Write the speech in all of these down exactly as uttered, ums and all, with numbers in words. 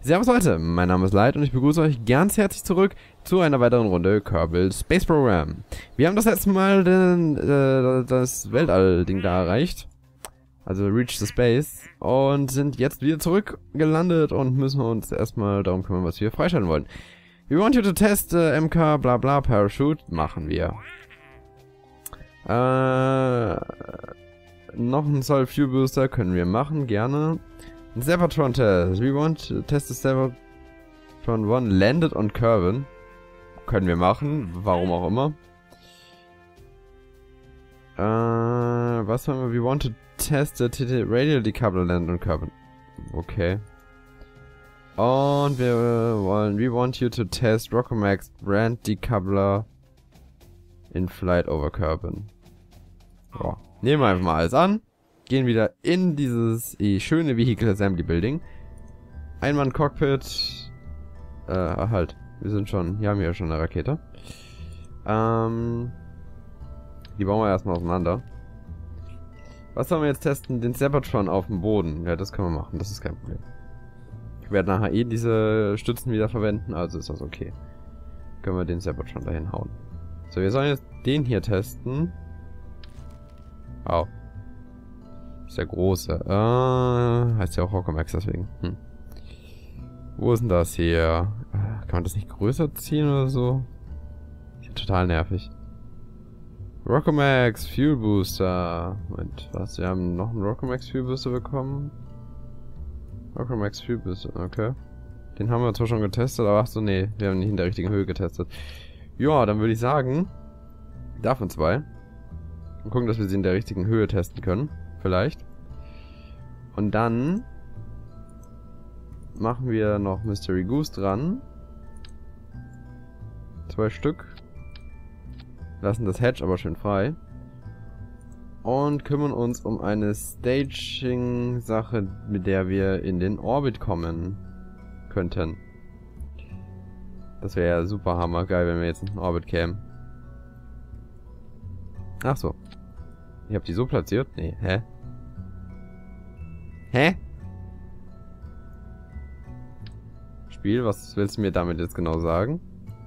Servus Leute, mein Name ist Light und ich begrüße euch ganz herzlich zurück zu einer weiteren Runde Kerbal Space Program. Wir haben das letzte Mal den, äh, das Weltall-Ding da erreicht, also Reach the Space, und sind jetzt wieder zurück gelandet und müssen uns erstmal darum kümmern, was wir freischalten wollen. We want you to test äh, M K bla bla Parachute, machen wir. Äh, noch ein Solid Fuel Booster können wir machen, gerne. Zeppatron Test. We want to test the Zeppatron one landed on Kerbal. Können wir machen, warum auch immer. Äh, was haben wir? We want to test the T T Radial Decoupler landed on Kerbal. Okay. Und wir wollen, we want you to test Rockomax Brand Decoupler in flight over Kerbal. Boah. Nehmen wir einfach mal alles an. Gehen wieder in dieses eh, schöne Vehicle Assembly Building. Einmann Cockpit. Äh, halt. Wir sind schon, hier haben wir ja schon eine Rakete. Ähm, die bauen wir erstmal auseinander. Was sollen wir jetzt testen? Den Zeppatron auf dem Boden. Ja, das können wir machen, das ist kein Problem. Ich werde nachher eh diese Stützen wieder verwenden, also ist das okay. Können wir den Zeppatron dahin hauen. So, wir sollen jetzt den hier testen. Au. Ist der große. Äh, heißt ja auch Rockomax deswegen. Hm. Wo ist denn das hier? Kann man das nicht größer ziehen oder so? Ist ja total nervig. Rockomax Fuel Booster. Moment, was? Wir haben noch einen Rockomax Fuel Booster bekommen. Rockomax Fuel Booster, okay. Den haben wir zwar schon getestet, aber ach so, nee, wir haben nicht in der richtigen Höhe getestet. Ja, dann würde ich sagen, davon zwei. Und gucken, dass wir sie in der richtigen Höhe testen können. Vielleicht. Und dann machen wir noch Mystery Goose dran. Zwei Stück. Lassen das Hatch aber schön frei. Und kümmern uns um eine Staging-Sache, mit der wir in den Orbit kommen könnten. Das wäre ja super hammergeil, wenn wir jetzt in den Orbit kämen. Ach so. Ich habe die so platziert? Nee, hä? Hä? Spiel, was willst du mir damit jetzt genau sagen?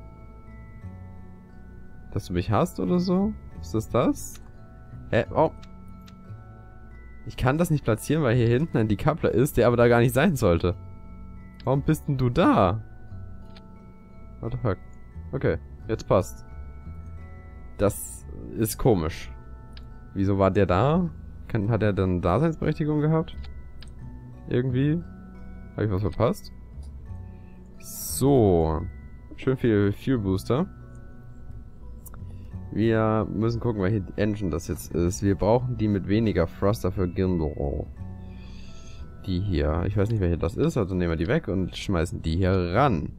Dass du mich hast oder so? Ist das das? Hä? Oh. Ich kann das nicht platzieren, weil hier hinten ein Decoupler ist, der aber da gar nicht sein sollte. Warum bist denn du da? What the fuck? Okay, jetzt passt. Das ist komisch. Wieso war der da? Kann, hat er dann Daseinsberechtigung gehabt? Irgendwie? Habe ich was verpasst? So. Schön viel Fuel Booster. Wir müssen gucken, welche Engine das jetzt ist. Wir brauchen die mit weniger Thruster für Gimbal. Die hier. Ich weiß nicht, welche das ist, also nehmen wir die weg und schmeißen die hier ran.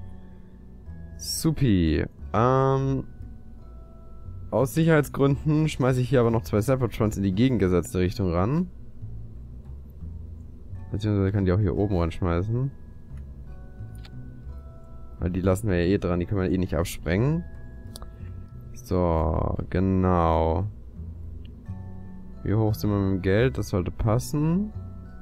Supi. Ähm... Aus Sicherheitsgründen schmeiße ich hier aber noch zwei Zeppatrons in die gegengesetzte Richtung ran. Beziehungsweise kann die auch hier oben ranschmeißen. Weil die lassen wir ja eh dran, die können wir eh nicht absprengen. So, genau. Wie hoch sind wir mit dem Geld? Das sollte passen.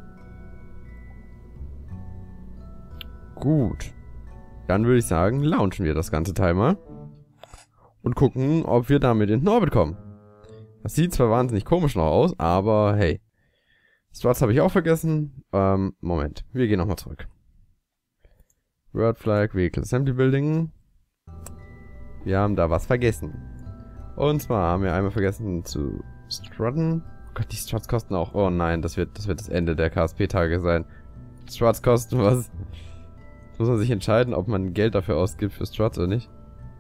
Gut. Dann würde ich sagen, launchen wir das ganze Teil mal. Und gucken, ob wir damit in den Orbit kommen. Das sieht zwar wahnsinnig komisch noch aus, aber hey. Struts habe ich auch vergessen. Ähm, Moment. Wir gehen nochmal zurück. Word Flag, Vehicle Assembly Building. Wir haben da was vergessen. Und zwar haben wir einmal vergessen zu strutten. Oh Gott, die Struts kosten auch... Oh nein, das wird das, wird das Ende der K S P-Tage sein. Struts kosten was? Jetzt muss man sich entscheiden, ob man Geld dafür ausgibt für Struts oder nicht.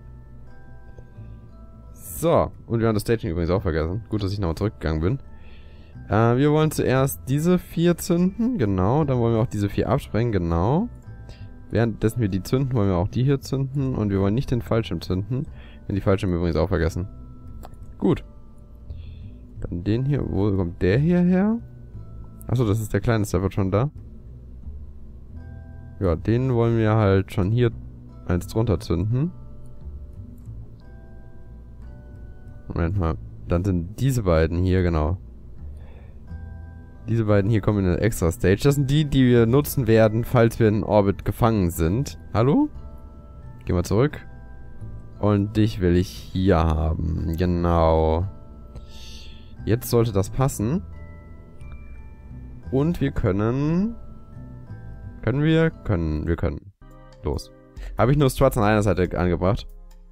So, und wir haben das Staging übrigens auch vergessen. Gut, dass ich nochmal zurückgegangen bin. Äh, wir wollen zuerst diese vier zünden, genau. Dann wollen wir auch diese vier absprengen, genau. Währenddessen wir die zünden, wollen wir auch die hier zünden. Und wir wollen nicht den Fallschirm zünden. Den die Fallschirm übrigens auch vergessen. Gut. Dann den hier. Wo kommt der hierher? Achso, das ist der kleine Zeppatron da. Ja, den wollen wir halt schon hier eins drunter zünden. Moment mal. Dann sind diese beiden hier, genau. Diese beiden hier kommen in eine extra Stage. Das sind die, die wir nutzen werden, falls wir in Orbit gefangen sind. Hallo? Gehen wir zurück. Und dich will ich hier haben. Genau. Jetzt sollte das passen. Und wir können... Können wir? Können. Wir können. Los. Habe ich nur Struts an einer Seite angebracht?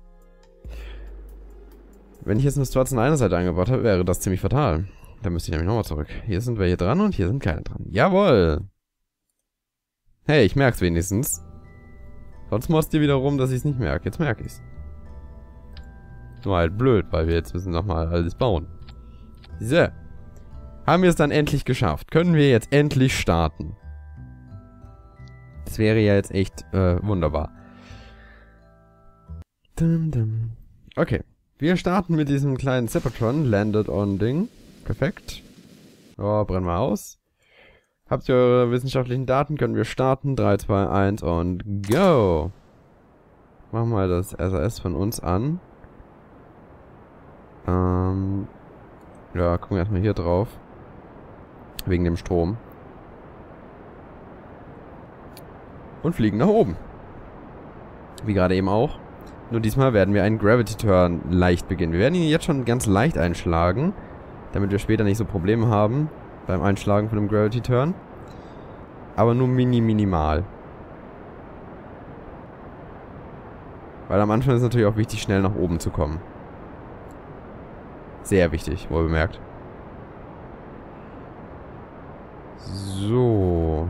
Wenn ich jetzt nur Struts an einer Seite angebracht habe, wäre das ziemlich fatal. Dann müsste ich nämlich nochmal zurück. Hier sind welche dran und hier sind keine dran. Jawohl! Hey, ich merk's wenigstens. Sonst motzt ihr wieder rum, dass ich es nicht merke. Jetzt merke ich's. Nur halt blöd, weil wir jetzt müssen nochmal alles bauen. So. Haben wir es dann endlich geschafft. Können wir jetzt endlich starten. Das wäre ja jetzt echt äh, wunderbar. Dum, dum. Okay. Wir starten mit diesem kleinen Cybertron. Landed on Ding. Perfekt. Oh, brennen wir aus. Habt ihr eure wissenschaftlichen Daten? Können wir starten. drei, zwei, eins und go. Machen wir das S A S von uns an. Ähm. Ja, gucken wir erstmal hier drauf. Wegen dem Strom. Und fliegen nach oben. Wie gerade eben auch. Nur diesmal werden wir einen Gravity Turn leicht beginnen. Wir werden ihn jetzt schon ganz leicht einschlagen. Damit wir später nicht so Probleme haben. Beim Einschlagen von einem Gravity Turn. Aber nur mini minimal. Weil am Anfang ist es natürlich auch wichtig, schnell nach oben zu kommen. Sehr wichtig, wohl bemerkt. So.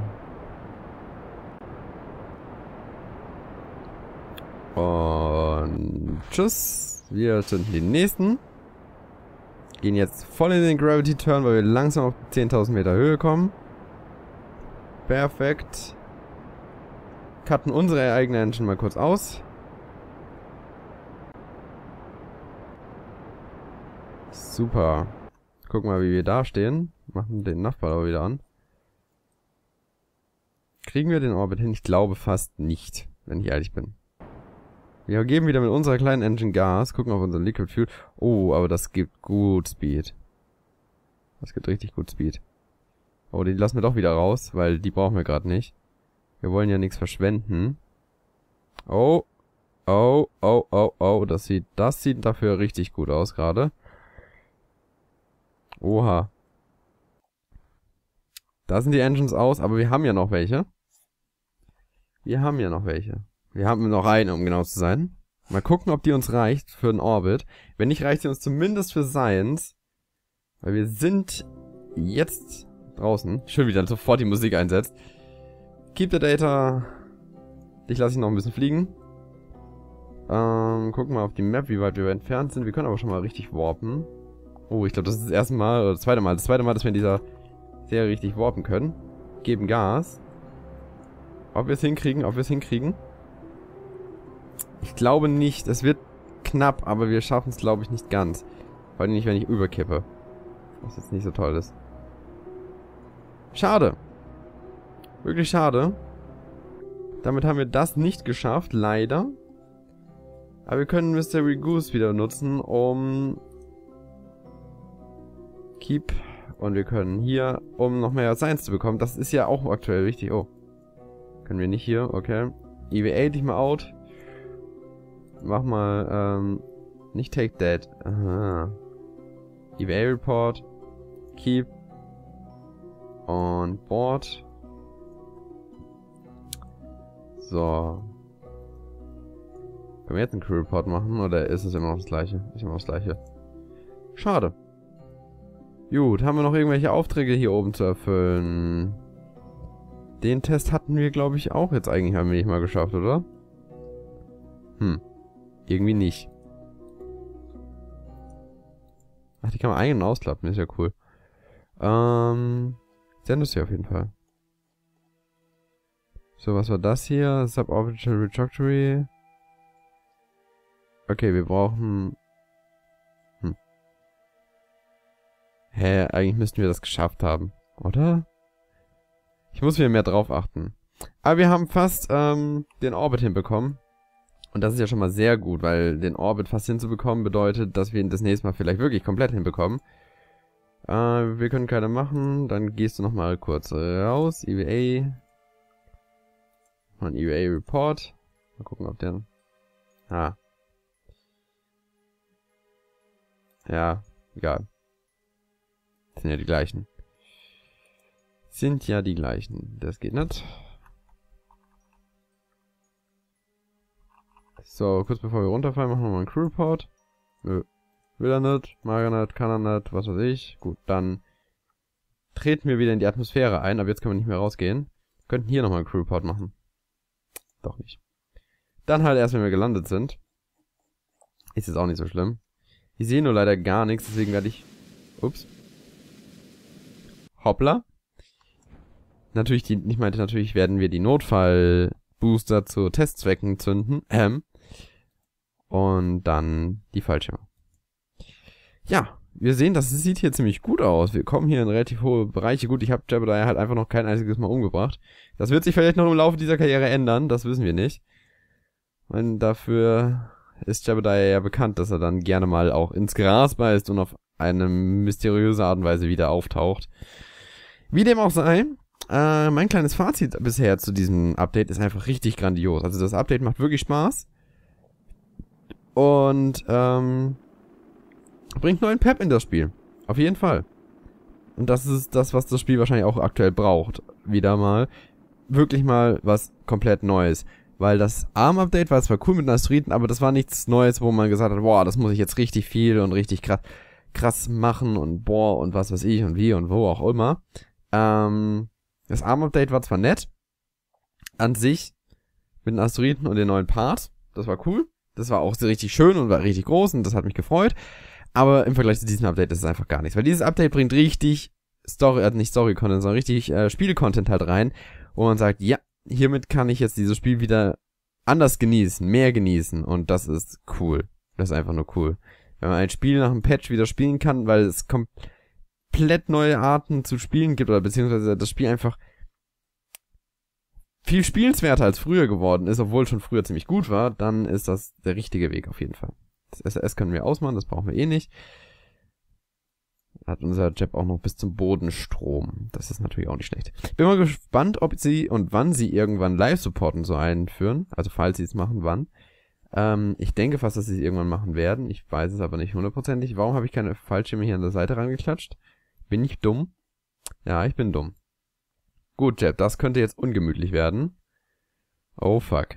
Und tschüss. Wir zünden den nächsten. Gehen jetzt voll in den Gravity Turn, weil wir langsam auf zehntausend Meter Höhe kommen. Perfekt. Cutten unsere eigene Engine mal kurz aus. Super. Gucken wir, wie wir da stehen. Machen den Nachbar aber wieder an. Kriegen wir den Orbit hin? Ich glaube fast nicht, wenn ich ehrlich bin. Wir geben wieder mit unserer kleinen Engine Gas. Gucken auf unseren Liquid Fuel. Oh, aber das gibt gut Speed. Das gibt richtig gut Speed. Oh, die lassen wir doch wieder raus, weil die brauchen wir gerade nicht. Wir wollen ja nichts verschwenden. Oh. Oh, oh, oh, oh. Das sieht, das sieht dafür richtig gut aus gerade. Oha. Da sind die Engines aus, aber wir haben ja noch welche. Wir haben ja noch welche. Wir haben noch eine, um genau zu sein. Mal gucken, ob die uns reicht für den Orbit. Wenn nicht, reicht sie uns zumindest für Science. Weil wir sind jetzt draußen. Schön, wie dann sofort die Musik einsetzt. Keep the data. Dich lasse ich noch ein bisschen fliegen. Ähm, gucken wir auf die Map, wie weit wir entfernt sind. Wir können aber schon mal richtig warpen. Oh, ich glaube, das ist das erste Mal, oder das zweite Mal. Das zweite Mal, dass wir in dieser Serie richtig warpen können. Geben Gas. Ob wir es hinkriegen, ob wir es hinkriegen. Ich glaube nicht. Es wird knapp, aber wir schaffen es, glaube ich, nicht ganz. Vor allem nicht, wenn ich überkippe. Was jetzt nicht so toll ist. Schade. Wirklich schade. Damit haben wir das nicht geschafft, leider. Aber wir können Mystery Goose wieder nutzen, um... Keep. Und wir können hier, um noch mehr Science zu bekommen. Das ist ja auch aktuell wichtig. Oh. Können wir nicht hier, okay. E V A dich mal out. Mach mal, ähm, nicht take that. Aha. E V A Report. Keep. Und Board. So. Können wir jetzt einen Crew Report machen, oder ist es immer noch das gleiche? Ist immer noch das gleiche. Schade. Gut, haben wir noch irgendwelche Aufträge hier oben zu erfüllen? Den Test hatten wir, glaube ich, auch jetzt eigentlich ein wenig mal geschafft, oder? Hm. Irgendwie nicht. Ach, die kann man ein- und ausklappen, ist ja cool. Ähm, sendest du auf jeden Fall. So, was war das hier? Suborbital Retrajectory. Okay, wir brauchen... Hm. Hä, eigentlich müssten wir das geschafft haben, oder? Ich muss wieder mehr drauf achten. Aber wir haben fast ähm, den Orbit hinbekommen. Und das ist ja schon mal sehr gut, weil den Orbit fast hinzubekommen bedeutet, dass wir ihn das nächste Mal vielleicht wirklich komplett hinbekommen. Äh, wir können keine machen. Dann gehst du nochmal kurz raus. E V A. Mal ein E V A-Report. Mal gucken, ob der... Ah. Ja, egal. Sind ja die gleichen. Sind ja die gleichen. Das geht nicht. So, kurz bevor wir runterfallen, machen wir mal einen Crew-Report. Nö. Will er nicht, mag er nicht, kann er nicht, was weiß ich. Gut, dann treten wir wieder in die Atmosphäre ein, aber jetzt können wir nicht mehr rausgehen. Wir könnten hier nochmal einen Crew-Report machen. Doch nicht. Dann halt erst, wenn wir gelandet sind. Ist jetzt auch nicht so schlimm. Ich sehe nur leider gar nichts, deswegen werde ich... Ups. Hoppla. Natürlich, die, ich meinte, natürlich werden wir die Notfallbooster zu Testzwecken zünden. Ähm. Und dann die Fallschirme. Ja, wir sehen, das sieht hier ziemlich gut aus. Wir kommen hier in relativ hohe Bereiche. Gut, ich habe Jebediah halt einfach noch kein einziges Mal umgebracht. Das wird sich vielleicht noch im Laufe dieser Karriere ändern, das wissen wir nicht. Und dafür ist Jebediah ja bekannt, dass er dann gerne mal auch ins Gras beißt und auf eine mysteriöse Art und Weise wieder auftaucht. Wie dem auch sei, äh, mein kleines Fazit bisher zu diesem Update ist einfach richtig grandios. Also das Update macht wirklich Spaß. Und, ähm... bringt neuen Pep in das Spiel. Auf jeden Fall. Und das ist das, was das Spiel wahrscheinlich auch aktuell braucht. Wieder mal. Wirklich mal was komplett Neues. Weil das ARM-Update war zwar cool mit den Asteroiden, aber das war nichts Neues, wo man gesagt hat, boah, das muss ich jetzt richtig viel und richtig krass, krass machen und boah und was weiß ich und wie und wo auch immer. Ähm, das ARM-Update war zwar nett. An sich. Mit den Asteroiden und den neuen Part. Das war cool. Das war auch richtig schön und war richtig groß und das hat mich gefreut. Aber im Vergleich zu diesem Update ist es einfach gar nichts. Weil dieses Update bringt richtig Story, äh, nicht Story-Content, sondern richtig äh, Spiel-Content halt rein. Wo man sagt, ja, hiermit kann ich jetzt dieses Spiel wieder anders genießen, mehr genießen. Und das ist cool. Das ist einfach nur cool. Wenn man ein Spiel nach einem Patch wieder spielen kann, weil es komplett neue Arten zu spielen gibt, oder beziehungsweise das Spiel einfach viel spielenswerter als früher geworden ist, obwohl es schon früher ziemlich gut war, dann ist das der richtige Weg auf jeden Fall. Das S R S können wir ausmachen, das brauchen wir eh nicht. Hat unser Jeb auch noch bis zum Bodenstrom. Das ist natürlich auch nicht schlecht. Bin mal gespannt, ob sie und wann sie irgendwann Live-Support und so einführen. Also falls sie es machen, wann. Ähm, ich denke fast, dass sie es irgendwann machen werden. Ich weiß es aber nicht hundertprozentig. Warum habe ich keine Fallschirme hier an der Seite rangeklatscht? Bin ich dumm? Ja, ich bin dumm. Gut, Jeb, das könnte jetzt ungemütlich werden. Oh, fuck.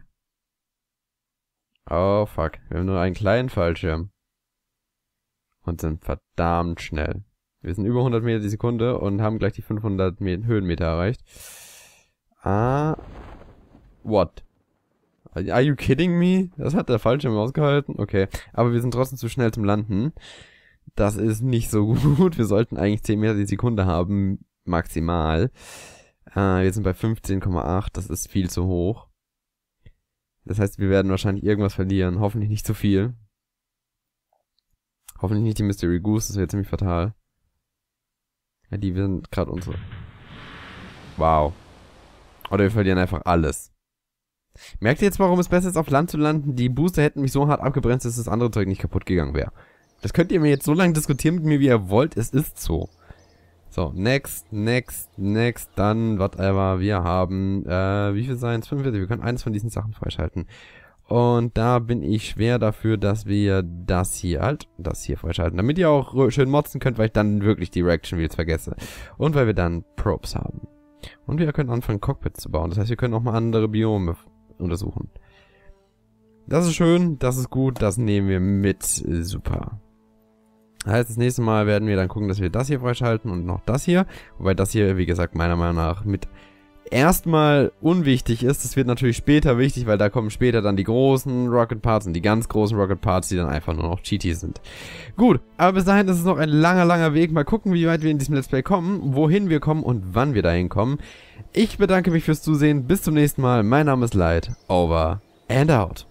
Oh, fuck. Wir haben nur einen kleinen Fallschirm. Und sind verdammt schnell. Wir sind über hundert Meter die Sekunde und haben gleich die fünfhundert Höhenmeter erreicht. Ah. What? Are you kidding me? Das hat der Fallschirm ausgehalten? Okay. Aber wir sind trotzdem zu schnell zum Landen. Das ist nicht so gut. Wir sollten eigentlich zehn Meter die Sekunde haben. Maximal. Äh, wir sind bei fünfzehn Komma acht. Das ist viel zu hoch. Das heißt, wir werden wahrscheinlich irgendwas verlieren. Hoffentlich nicht zu viel. Hoffentlich nicht die Mystery Goose. Das wäre ziemlich fatal. Ja, die sind gerade unsere. Wow. Oder wir verlieren einfach alles. Merkt ihr jetzt, warum es besser ist, auf Land zu landen? Die Booster hätten mich so hart abgebremst, dass das andere Zeug nicht kaputt gegangen wäre. Das könnt ihr mir jetzt so lange diskutieren mit mir, wie ihr wollt. Es ist so. So, next, next, next, dann, whatever. Wir haben, äh, wie viel seien es? fünfundvierzig. Wir können eines von diesen Sachen freischalten. Und da bin ich schwer dafür, dass wir das hier halt, das hier freischalten. Damit ihr auch schön motzen könnt, weil ich dann wirklich die Reaction Wheels vergesse. Und weil wir dann Probes haben. Und wir können anfangen, Cockpits zu bauen. Das heißt, wir können auch mal andere Biome untersuchen. Das ist schön, das ist gut, das nehmen wir mit. Super. Das heißt, das nächste Mal werden wir dann gucken, dass wir das hier freischalten und noch das hier. Wobei das hier, wie gesagt, meiner Meinung nach mit erstmal unwichtig ist. Das wird natürlich später wichtig, weil da kommen später dann die großen Rocket Parts und die ganz großen Rocket Parts, die dann einfach nur noch Cheaties sind. Gut, aber bis dahin ist es noch ein langer, langer Weg. Mal gucken, wie weit wir in diesem Let's Play kommen, wohin wir kommen und wann wir dahin kommen. Ich bedanke mich fürs Zusehen. Bis zum nächsten Mal. Mein Name ist Light. Over and out.